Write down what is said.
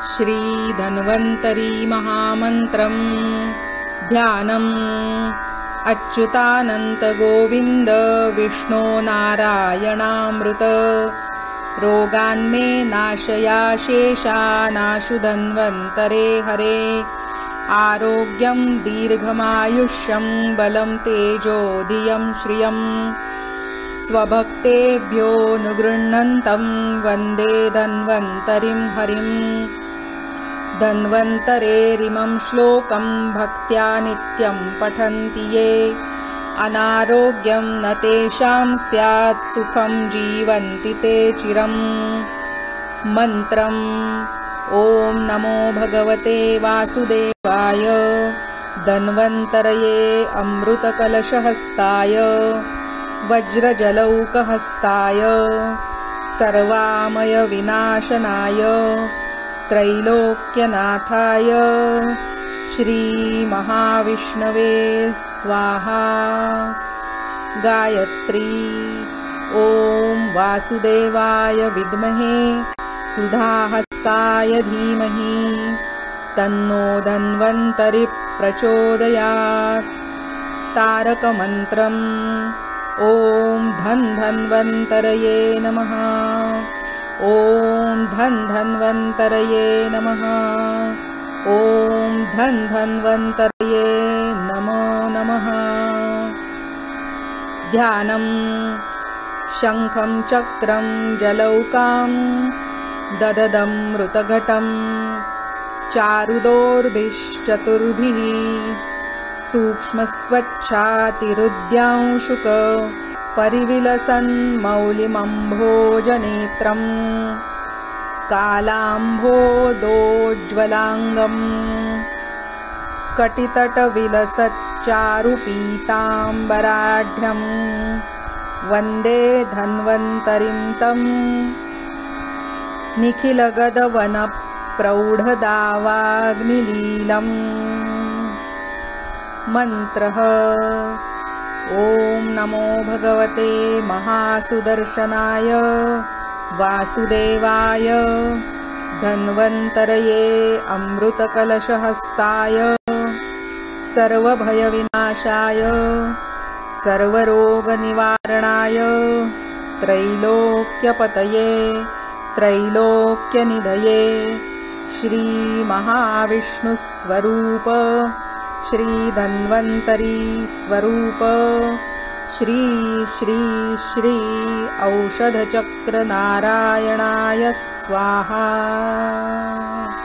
श्रीधन्वन्तरी महामन्त्रं ध्यानम् अच्युतानन्त गोविन्द विष्णो नारायणामृत रोगान्मे नाशयाशेषानाशु धन्वन्तरे हरे आरोग्यं दीर्घमायुष्यं बलं तेजो धियं श्रियम् स्वभक्तेभ्योऽनुगृह्णन्तं वन्दे धन्वन्तरिं हरिम् धन्वन्तरेरिमं श्लोकं भक्त्या नित्यं पठन्ति ये अनारोग्यं न तेषां स्यात् सुखं जीवन्ति ते चिरम् मन्त्रम् ॐ नमो भगवते वासुदेवाय धन्वन्तरये अमृतकलशहस्ताय वज्रजलौकहस्ताय सर्वामयविनाशनाय त्रैलोक्यनाथाय श्रीमहाविष्णवे स्वाहा। गायत्री ॐ वासुदेवाय विद्महे सुधाहस्ताय धीमहि तन्नो धन्वन्तरि प्रचोदयात्। तारकमन्त्रम् ॐ धन्वन्तरये नमः। ॐ धन्वन्तरये नमः। ॐ धन्वन्तरये नमो नमः। ध्यानम् शङ्खं चक्रं जलौकां दददमृतघटं चारुदोर्भिश्चतुर्भिः सूक्ष्मस्वच्छातिरुद्यांशुक परिविलसन् मौलिमम्भोजनेत्रम् कालाम्भोदोज्ज्वलाङ्गम् कटितटविलसच्चारुपीताम्बराढ्यम् वन्दे धन्वन्तरिं तम् निखिलगदवनप्रौढदावाग्निलीलम्। मन्त्रः ॐ नमो भगवते महासुदर्शनाय वासुदेवाय धन्वन्तरये अमृतकलशहस्ताय सर्वभयविनाशाय सर्वरोगनिवारणाय त्रैलोक्यपतये त्रैलोक्यनिधये श्रीमहाविष्णुस्वरूप श्रीधन्वन्तरी स्वरूप श्री श्री श्री औषधचक्रनारायणाय स्वाहा।